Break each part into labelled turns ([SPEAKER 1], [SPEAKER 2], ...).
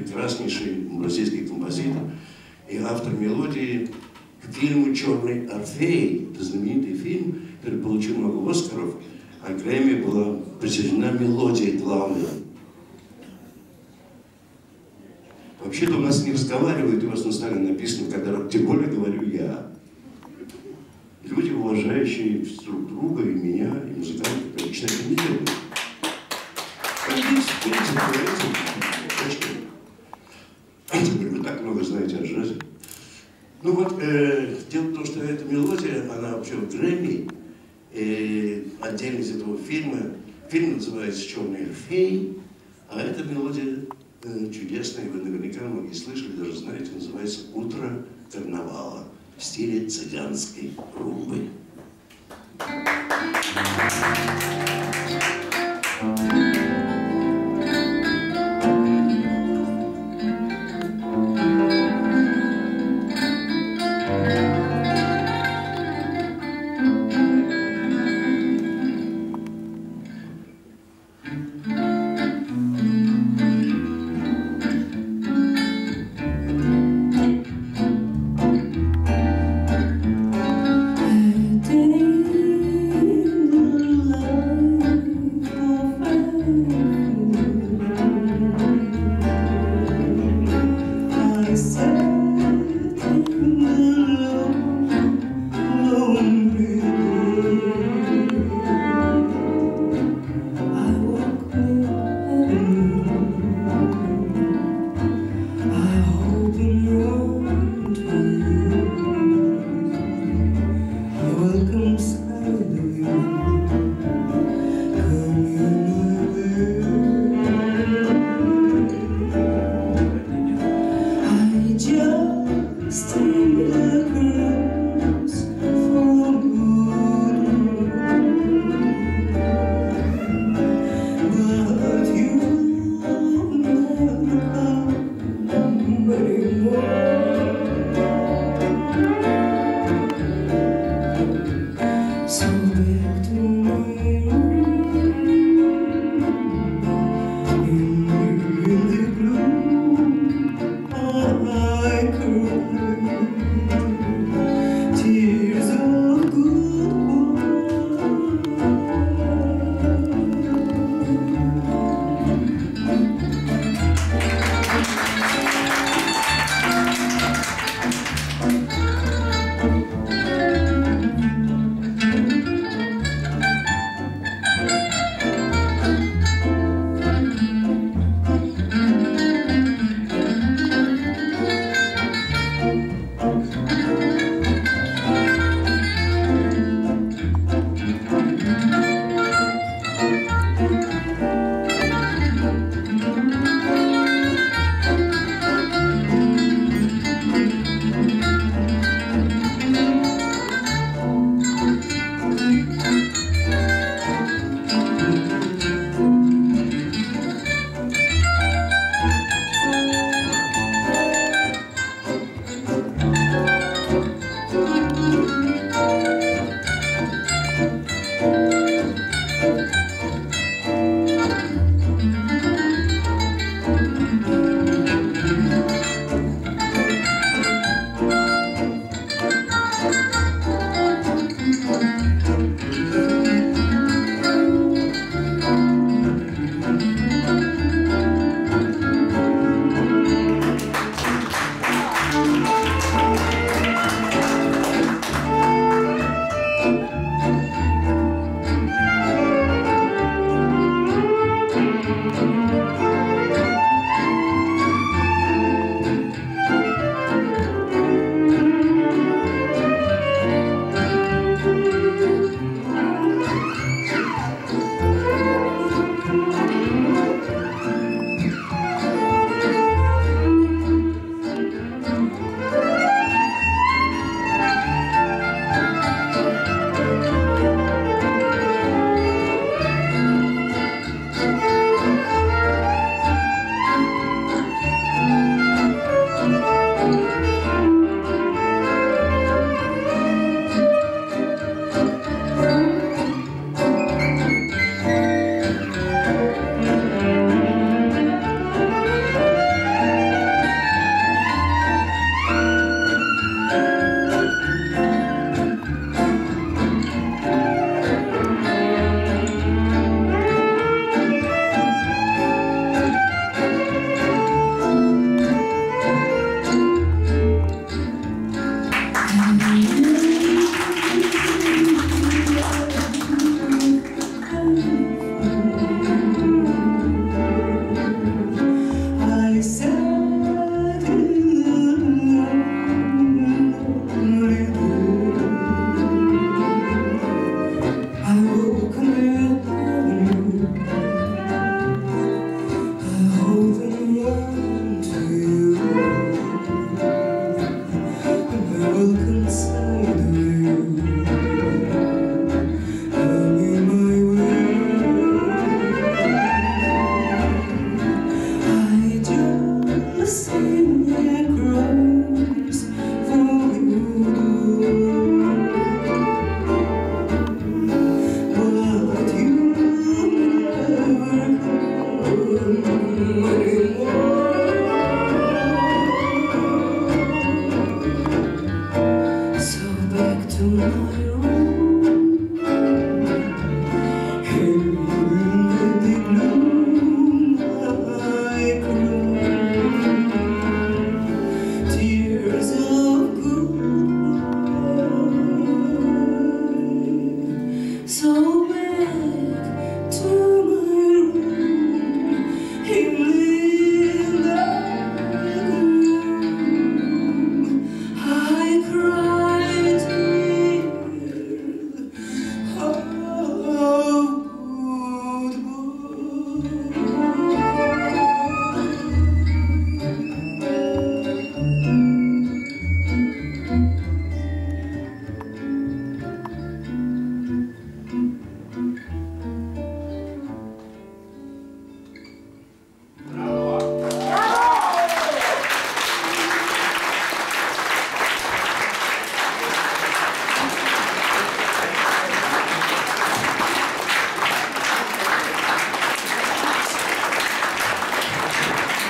[SPEAKER 1] прекраснейший бразильский композитор и автор мелодии к фильму «Черный Орфей». Это знаменитый фильм, который получил много Оскаров, а Грэмми была присуждена мелодия главная. Вообще-то у нас не разговаривают, у вас на столе написано, когда, тем более говорю я. Люди, уважающие друг друга, и меня, и музыкантов, конечно, это не делают. Вы так много знаете о джазе. Ну вот, дело в том, что эта мелодия, она вообще в Грэмми, отдельно из этого фильма. Фильм называется «Черный Орфей», а эта мелодия чудесная, вы наверняка многие слышали, даже знаете, называется «Утро карнавала» в стиле цыганской румбы.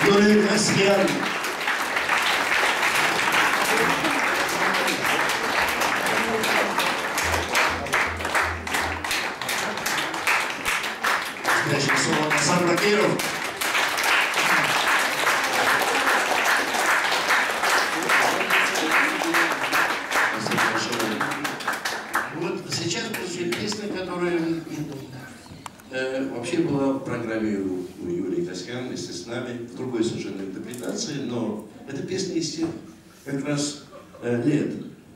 [SPEAKER 1] Юрий Касьян. Асан Бакиров. Вот сейчас будет песня, которая вообще была в программе у Юрия Касьяна вместе с нами, в другой совершенно интерпретации, но эта песня из тех как раз лет.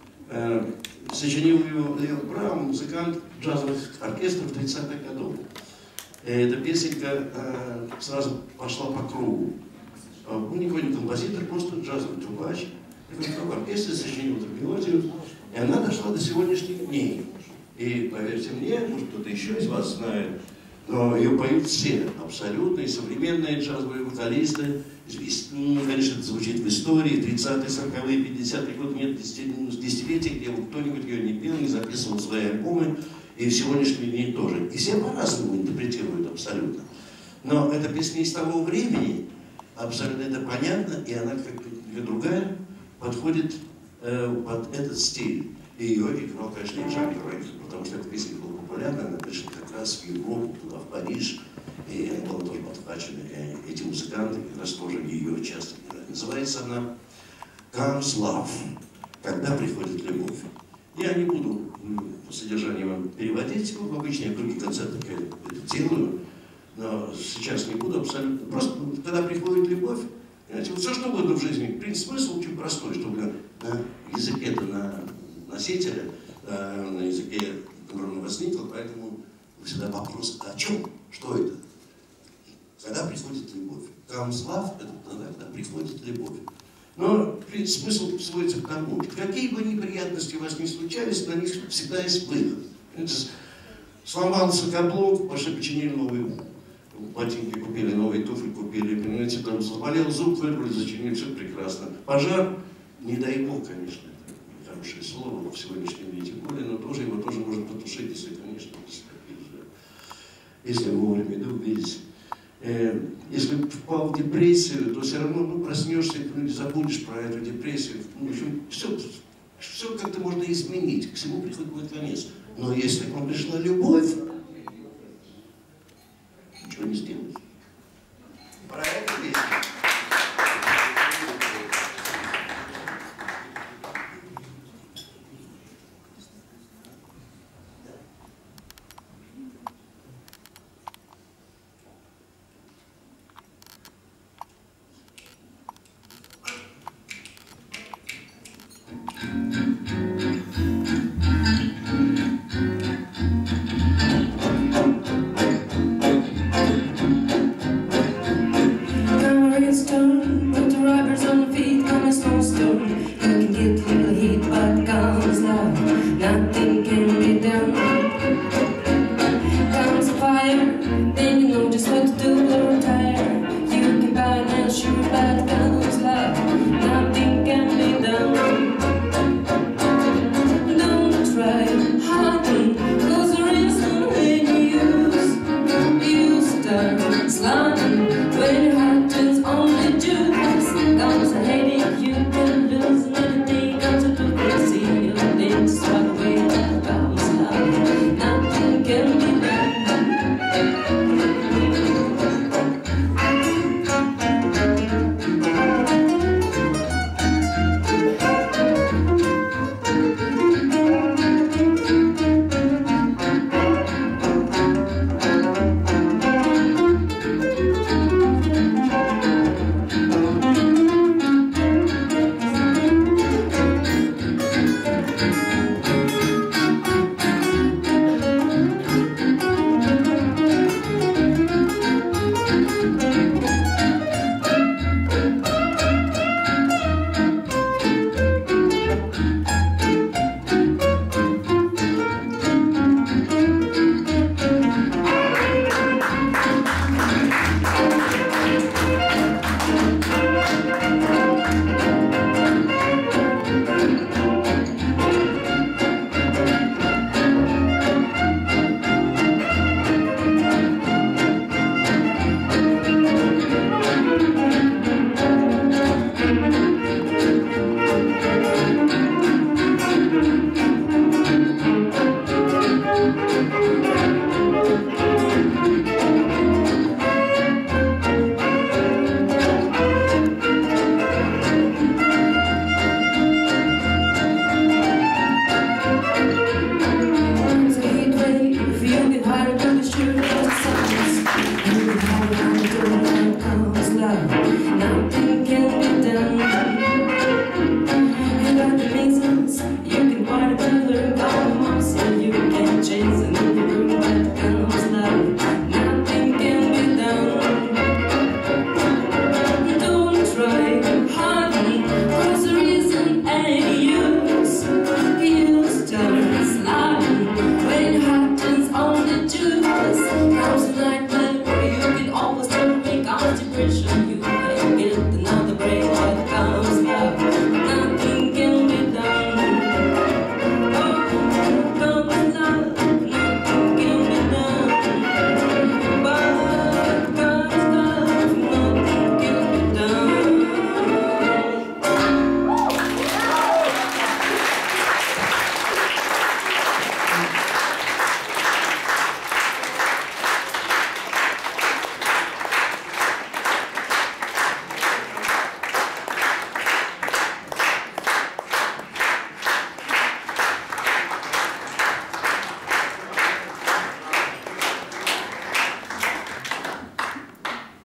[SPEAKER 1] Сочинил ее Лео Браун, музыкант джазовых оркестров 30-х годов. Эта песенка сразу пошла по кругу. Он никакой не композитор, просто джазовый трубач. В оркестре сочинил эту мелодию, и она дошла до сегодняшних дней. И поверьте мне, может кто-то еще из вас знает, но ее поют все, абсолютно, и современные джазовые вокалисты. Конечно, это звучит в истории, 30-е, 40-е, 50-е годы, нет десятилетий, где кто-нибудь ее не пел, не записывал свои альбомы. И в сегодняшние дни тоже. И все по-разному интерпретируют абсолютно. Но эта песня из того времени, абсолютно это понятно, и она, как и другая, подходит под этот стиль. И ее играл, конечно, и Джанни Рейнхард, потому что эта песня была популярна, она пришла как раз в Европу, туда, в Париж, и она была тоже подхвачена. И эти музыканты как раз тоже ее часто играли. Называется она «Comes Love», «Когда приходит любовь». Я не буду по содержанию вам переводить, как обычно я в других концертах это делаю, но сейчас не буду абсолютно. Просто, когда приходит любовь, знаете, вот все что угодно в жизни, в принципе, смысл очень простой, чтобы на языке-то, на носителя, на языке, который возникло, поэтому всегда вопрос, о чем, что это? Когда приходит любовь. Comes love, это тогда, когда приходит любовь. Но смысл сводится к тому, какие бы неприятности у вас ни случались, на них всегда есть выход. Сломался каблук, пошли починили новые ботинки, купили новые туфли, купили, понимаете, там заболел зуб, вырвали, зачинили, все прекрасно. Пожар, не дай бог, конечно, это хорошее слово в сегодняшнем виде, более, но тоже его тоже можно потушить, если, конечно, если вовремя это увидеть. Если впал в депрессию, то все равно проснешься и забудешь про эту депрессию. В общем, все как-то можно изменить, к всему приходит конец. Но если к вам пришла любовь, ничего не сделаешь. Про это песня.
[SPEAKER 2] When your heart turns only to this, comes a headache you can lose. nothing can be done. You got the reasons, you can fight together, got moms, and you can chase another room that comes love. Nothing can be done. Don't try hard, cause there isn't any use. You start sliding when it happens on the juice. Comes like that, you can always turn me constipation. You can get another break.